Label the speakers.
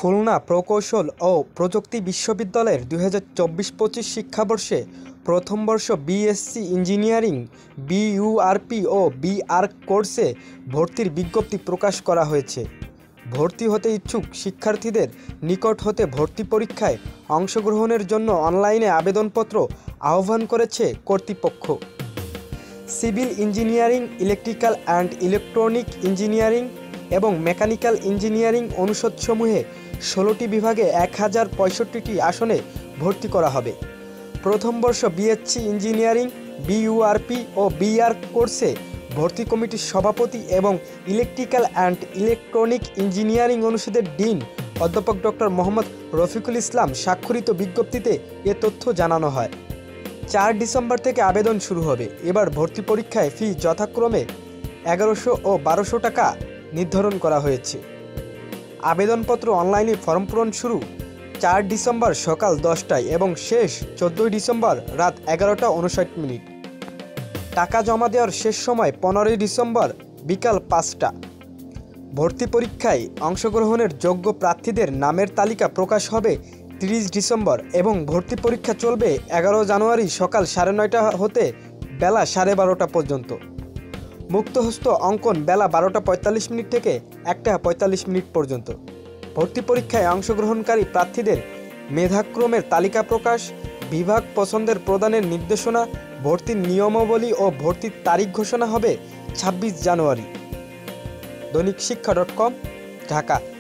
Speaker 1: খুলনা প্রকৌশল ও প্রযুক্তি বিশ্ববিদ্যালয়ের ২০২৪-২৫ শিক্ষাবর্ষে প্রথম বর্ষ বিএসসি ইঞ্জিনিয়ারিং বিইউআরপি ও বিআর্ক কোর্সে ভর্তির বিজ্ঞপ্তি প্রকাশ করা হয়েছে। ভর্তি হতে ইচ্ছুক শিক্ষার্থীদের নিকট হতে ভর্তি পরীক্ষায় অংশগ্রহণের জন্য অনলাইনে আবেদনপত্র আহ্বান করেছে কর্তৃপক্ষ। Civil engineering, electrical and electronic engineering এবং মেকানিক্যাল ইঞ্জিনিয়ারিং অনুষদসমূহে ১৬টি বিভাগে ১,০৬৫টি আসনে ভর্তি করা হবে। প্রথম বর্ষ বিএসসি ইঞ্জিনিয়ারিং বিইউআরপি ও বিআর্ক কোর্সে ভর্তি কমিটির সভাপতি এবং ইলেকট্রিক্যাল অ্যান্ড ইলেকট্রনিক ইঞ্জিনিয়ারিং অনুষদের ডিন অধ্যাপক ডক্টর মোহাম্মদ রফিকুল ইসলাম স্বাক্ষরিত বিজ্ঞপ্তিতে এ তথ্য জানানো হয়। ৪ ডিসেম্বর থেকে আবেদন শুরু হবে। এবার ভর্তি পরীক্ষায় ফি যথাক্রমে ১১০০ ও ১২০০ টাকা নির্ধারণ করা হয়েছে। আবেদনপত্র অনলাইনে ফর্ম পূরণ শুরু ৪ ডিসেম্বর সকাল ১০টায় এবং শেষ ১৪ ডিসেম্বর রাত ১১টা ৫৯ মিনিট। টাকা জমা দেওয়ার শেষ সময় ১৫ ডিসেম্বর বিকাল ৫টা। ভর্তি পরীক্ষায় অংশগ্রহণের যোগ্য প্রার্থীদের নামের তালিকা প্রকাশ হবে ৩০ ডিসেম্বর এবং ভর্তি পরীক্ষা চলবে ১১ জানুয়ারি সকাল ৯:৩০ হতে বেলা ১২:৩০ পর্যন্ত। মুক্তহস্ত অঙ্কন বেলা ১২টা ৪৫ থেকে ১টা ৪৫ পর্যন্ত। ভর্তি পরীক্ষায় অংশগ্রহণকারী প্রার্থীদের মেধাক্রমের তালিকা প্রকাশ, বিভাগ পছন্দের প্রদানের নির্দেশনা, ভর্তির নিয়মাবলী ও ভর্তির তারিখ ঘোষণা হবে ২৬ জানুয়ারি। দৈনিক শিক্ষা.com, ঢাকা।